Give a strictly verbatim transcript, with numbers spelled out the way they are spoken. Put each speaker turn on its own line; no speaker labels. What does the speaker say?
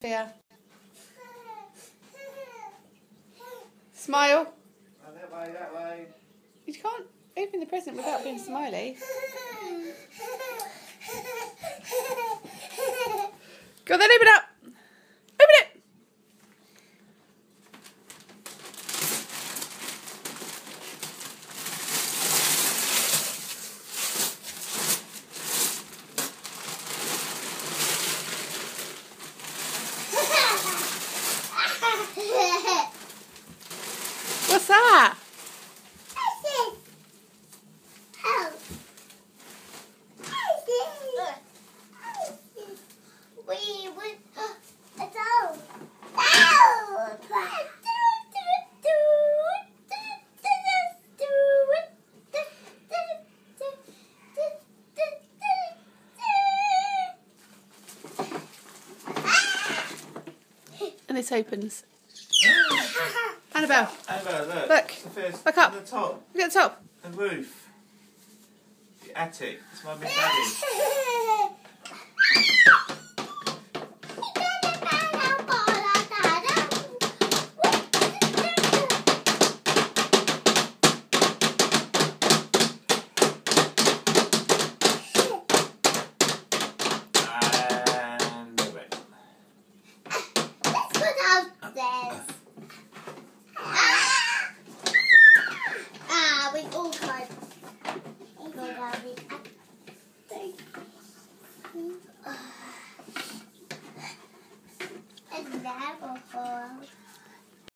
Sophia. Smile.
Oh, that way, that way.
You can't open the present without being smiley. Go on then, open it up. Open it. What's that?
We would. It's all.
And this opens. Annabelle.
Annabelle, look.
Look.
Sophia's
Look up.
on the top.
Look at the top.
The roof. The attic. It's Mum and Daddy.